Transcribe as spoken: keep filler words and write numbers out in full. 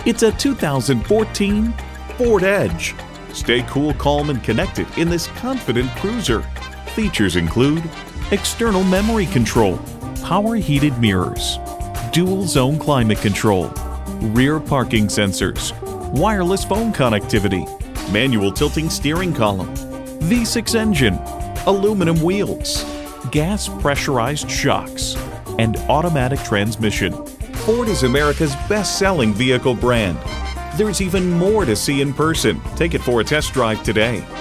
It's a two thousand fourteen Ford Edge. Stay cool, calm, and connected in this confident cruiser. Features include external memory control, power heated mirrors, dual zone climate control, rear parking sensors, wireless phone connectivity, manual tilting steering column, V six engine, aluminum wheels, gas pressurized shocks, and automatic transmission. Ford is America's best-selling vehicle brand. There's even more to see in person. Take it for a test drive today.